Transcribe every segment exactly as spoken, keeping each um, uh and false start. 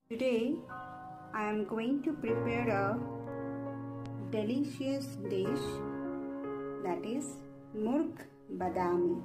Today I am going to prepare a delicious dish, that is Murg Badami.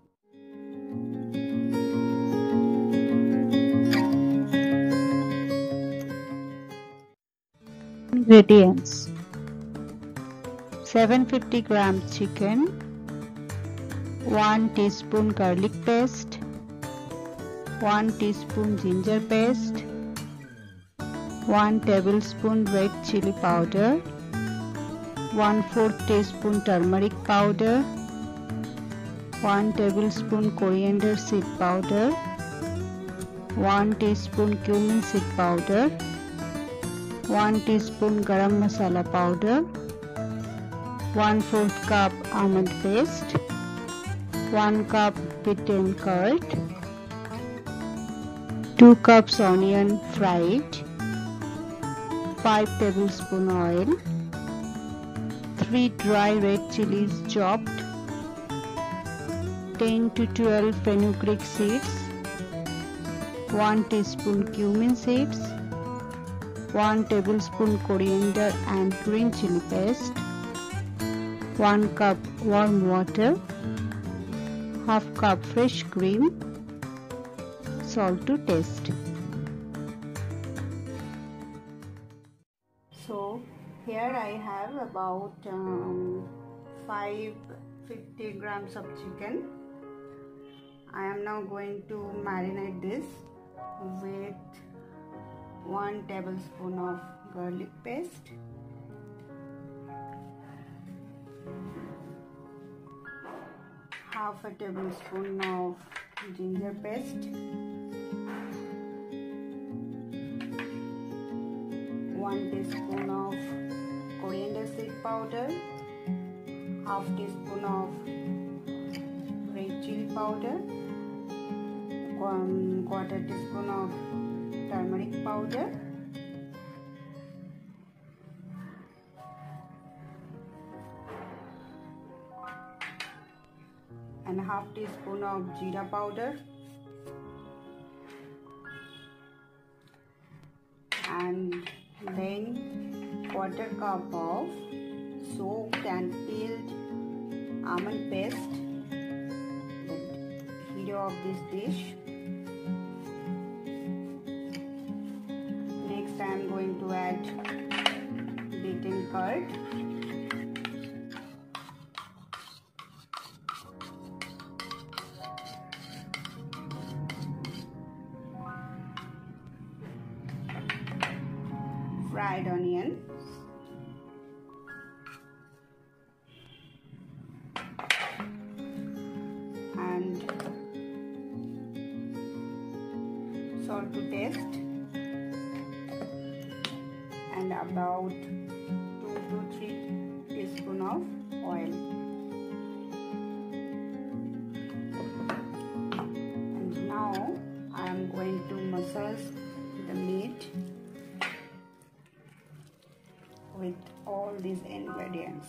Ingredients: seven hundred fifty grams chicken, one teaspoon garlic paste, one teaspoon ginger paste, one tablespoon red chili powder, one fourth teaspoon turmeric powder, one tablespoon coriander seed powder, one teaspoon cumin seed powder, one teaspoon garam masala powder, one fourth cup almond paste, one cup beaten curd, two cups onion fried, five tablespoon oil, three dry red chilies chopped, ten to twelve fenugreek seeds, one teaspoon cumin seeds, one tablespoon coriander and green chili paste, one cup warm water, half cup fresh cream, salt to taste. So here I have about um, five hundred fifty grams of chicken. I am now going to marinate this with one tablespoon of garlic paste, half a tablespoon of ginger paste, one teaspoon of coriander seed powder, half teaspoon of red chili powder, one quarter teaspoon of turmeric powder, and half teaspoon of jeera powder, and then quarter cup of soaked and peeled almond paste, the hero of this dish. Next I am going to add beaten curd, fried onion, and salt to taste, and about two to three teaspoon of oil. And now I am going to massage the meat with all these ingredients.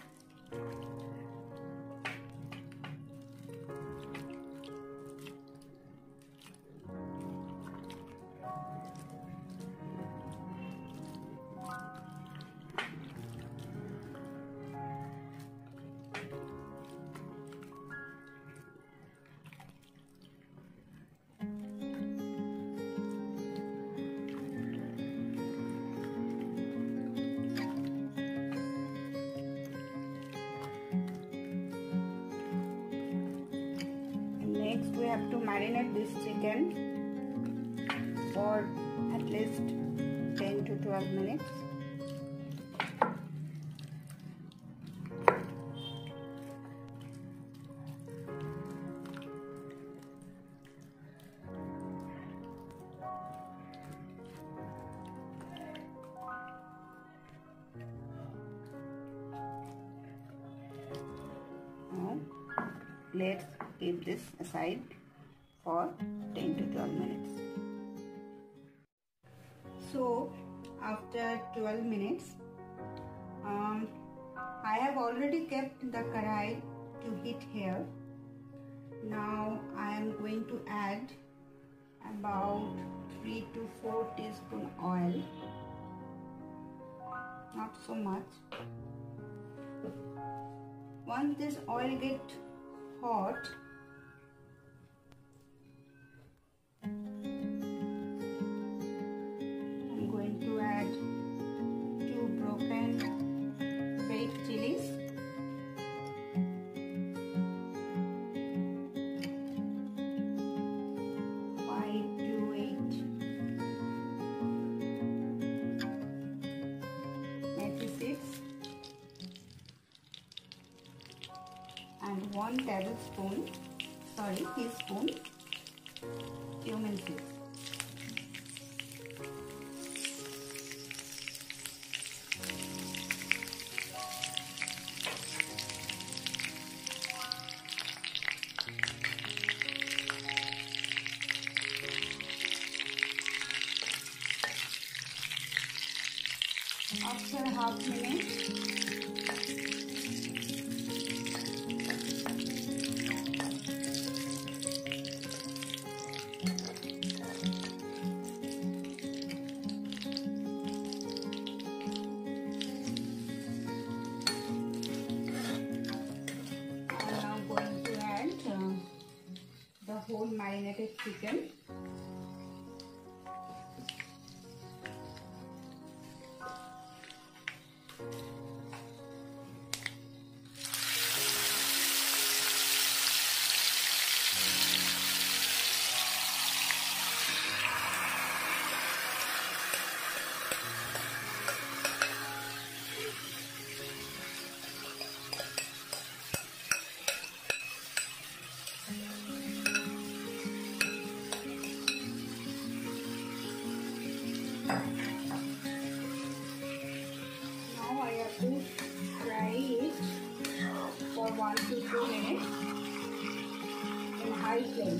Next we have to marinate this chicken for at least ten to twelve minutes. Now let's keep this aside for ten to twelve minutes. So after twelve minutes, um, I have already kept the karai to heat here. Now I am going to add about three to four teaspoon oil, not so much. Once this oil gets hot, I'm going to add two broken red chilies, five to eight methi seeds, and one tablespoon, sorry, teaspoon cumin seeds. After half minute, whole marinated chicken. Now I have to fry it for one to two minutes in high flame.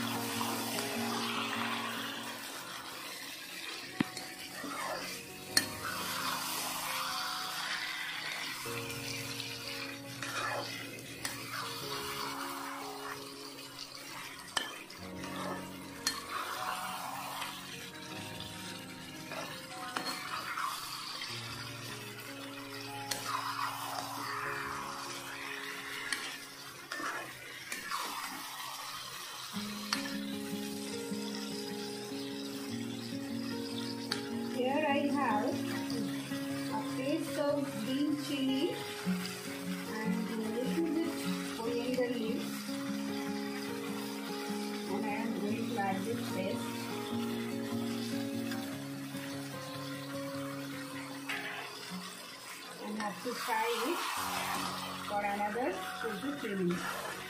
Here I have a paste of green chili and a little bit coriander leaves, and I am going to add this paste. And have to fry it for another two to three minutes.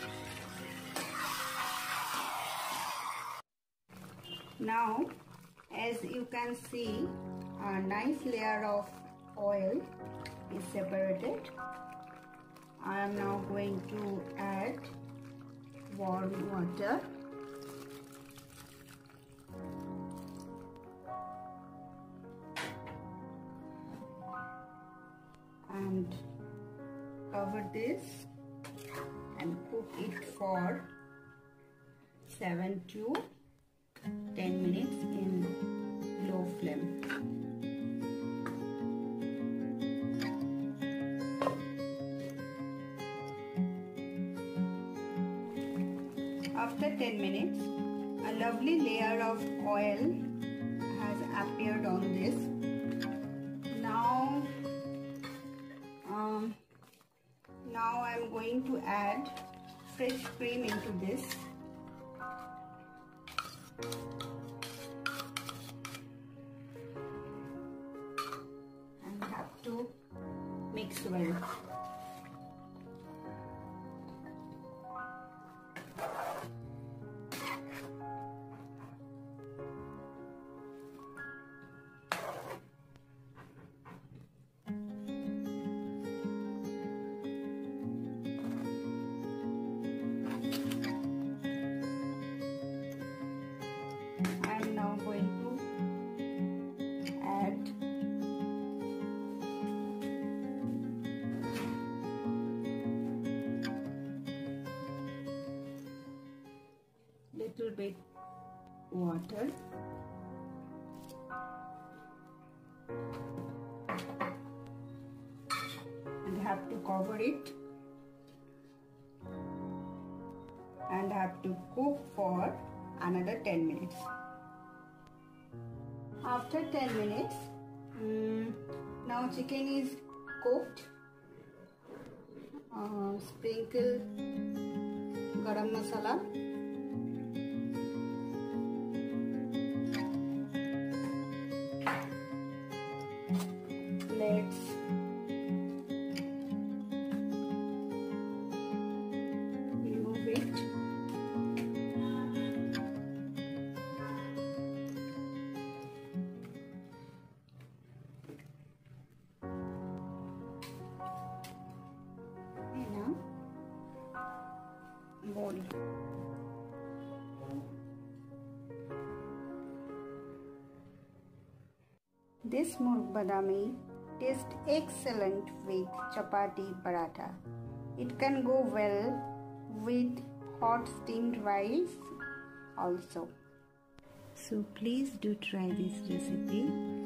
Now, as you can see, a nice layer of oil is separated. I am now going to add warm water. And cover this and cook it for seven to ten minutes in low flame. After ten minutes, a lovely layer of oil has appeared on this. Now, um, now I am going to add fresh cream into this. And have to mix well. I am now going to add little bit water have to cover it and have to cook for another ten minutes. After ten minutes, um, now chicken is cooked. Uh, sprinkle garam masala. Let's remove it. And now boil. This Murg Badami tastes excellent with chapati paratha. It can go well with hot steamed rice also. So please do try this recipe.